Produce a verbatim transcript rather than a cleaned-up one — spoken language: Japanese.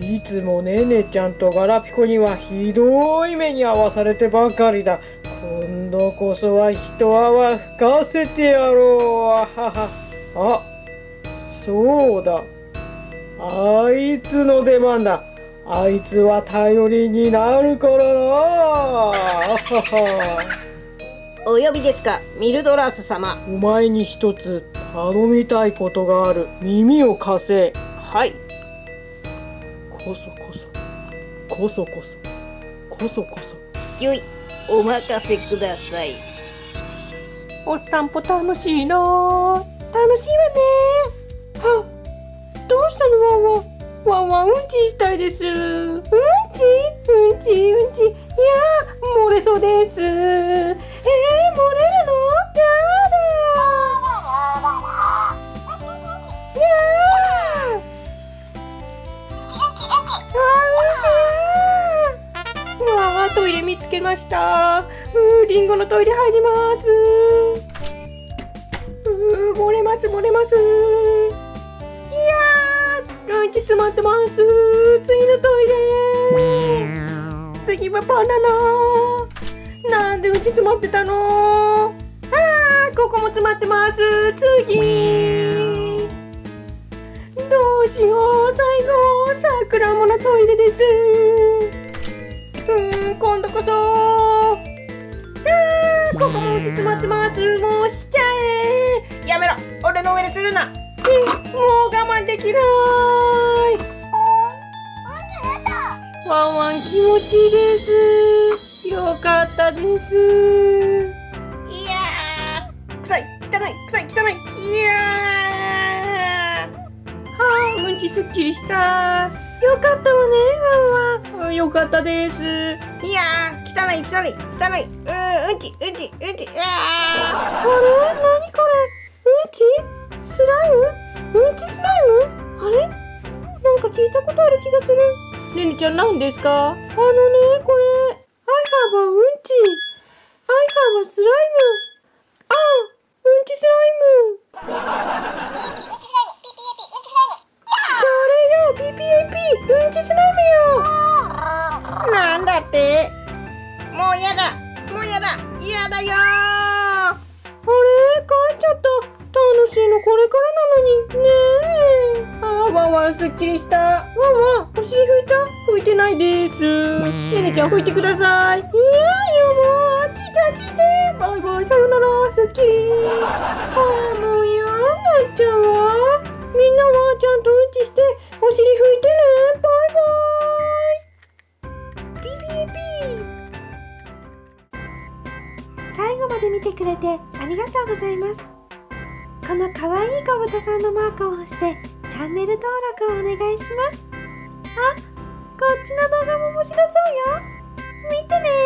いつもねねちゃんとガラピコにはひどい目に遭わされてばかりだ。今度こそは一泡吹かせてやろう。あはは。あ、そうだ。あいつの出番だ。あいつは頼りになるからな。あはは。 お呼びですか、ミルドラス様。 お前に一つ頼みたいことがある。耳を貸せ。 はい。 こそこそこそこそこそこそ。 よい、お任せください。 お散歩楽しいな。楽しいわね。は、どうしたのワンワン。ワンワンうんちしたいです。うんちうんちうんち。いやー、漏れそうです。えー、漏れるの？やだ。やー。うわー、トイレ見つけました。うー、リンゴのトイレ入ります。うー、漏れます漏れます。いやー、うんち詰まってます。次のトイレ。次はバナナ。なんでうんち詰まってたの？あー、ここも詰まってます。次。どうしよう、最後さくらんぼのトイレです。うーん、今度こそ。あー、ここもうんち詰まってます。もうしちゃえ。 やめろ、俺の上でするな。 もう我慢できない。ワンワン気持ちいいです。よかったです。 いやー、臭い、汚い、臭い、汚い。いやー。 はあ、うんちすっきりした。よかったわね、ワンワン。よかったです。 いやー、汚い、汚い、汚い。うーん、うんち、うんち、うんち。いやー。 あれ、なにこれ。うんちスライム？うんちスライム？あれ？なんか聞いたことある気がする。ねねちゃん、何ですか？あのね、これ I have a うんち I have a スライム。ああ、うんちスライム。それよ、ピーピーエーピー うんちスライムよ。 なんだって。もうやだ、もうやだ、やだよー。 あれ、帰っちゃった。楽しいのこれからなのにねえ。あー、ワンワンすっきりした。ワンワン、お尻拭いた？拭いてないです。ねねちゃん、拭いてください。いやーよ、もうあっち行ってあっち行って。バイバイ、さよなら、すっきり。あー、もう嫌になっちゃうわ。みんなはちゃんとうんちしてお尻拭いてね。バイバイ。ピーピーエーピー。最後まで見てくれてありがとうございます。このかわいい小豚さんのマークを押してチャンネル登録をお願いします。あ、こっちの動画も面白そうよ。見てね。